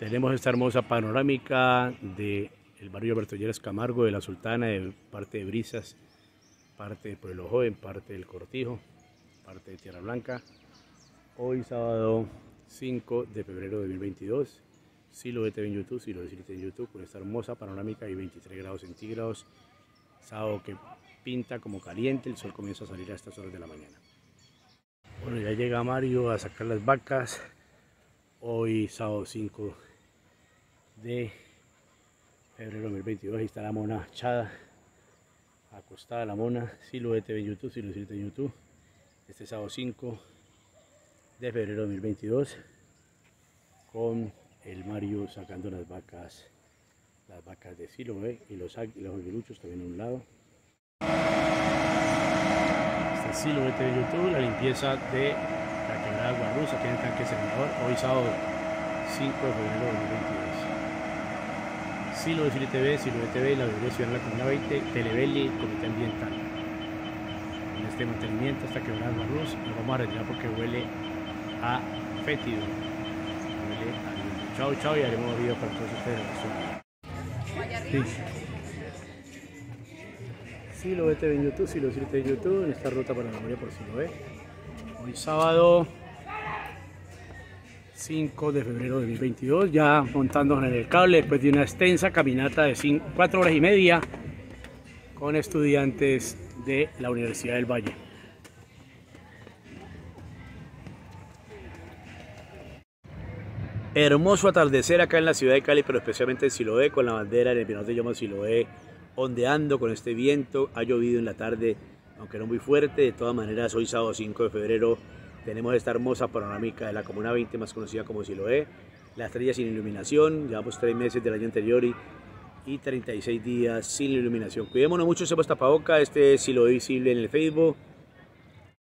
Tenemos esta hermosa panorámica del barrio Alberto Lleras Camargo, de La Sultana, de parte de Brisas, parte de Pueblo Joven, parte del Cortijo, parte de Tierra Blanca. Hoy sábado 5 de febrero de 2022, Siloé TV en YouTube, Siloé TV en YouTube, con esta hermosa panorámica y 23 grados centígrados. Sábado que pinta como caliente, el sol comienza a salir a estas horas de la mañana. Bueno, ya llega Mario a sacar las vacas. Hoy sábado 5 de febrero de 2022, ahí está la mona echada, acostada la mona. Siloé TV en YouTube, Siloé TV en YouTube. Este sábado 5 de febrero de 2022, con el Mario sacando las vacas de Siloé y los aguiluchos también a un lado. Este es Siloé TV en YouTube, la limpieza de la quebrada Guarruz, aquí en el tanque Senador, hoy sábado 5 de febrero de 2022. Siloé TV, la Biblioteca Ciudadana de la Comuna 20, Telebelli, Comité Ambiental. En este mantenimiento hasta quebrada Guarruz, nos vamos a retirar porque huele a fétido, huele a lindo. Chao, chao, y haremos video para todos ustedes. Sí. Siloé TV en YouTube, Siloé TV en YouTube, en esta ruta para la memoria por Siloé. Hoy sábado 5 de febrero de 2022, ya montándonos en el cable después de una extensa caminata de 4 horas y media con estudiantes de la Universidad del Valle. Hermoso atardecer acá en la ciudad de Cali, pero especialmente en Siloé, con la bandera en el Pinar de Llama Siloé ondeando con este viento. Ha llovido en la tarde, aunque no muy fuerte. De todas maneras, hoy sábado 5 de febrero tenemos esta hermosa panorámica de la Comuna 20, más conocida como Siloé. La estrella sin iluminación, llevamos 3 meses del año anterior y 36 días sin iluminación. Cuidémonos mucho, usemos tapaboca. Este es Siloé Visible en el Facebook.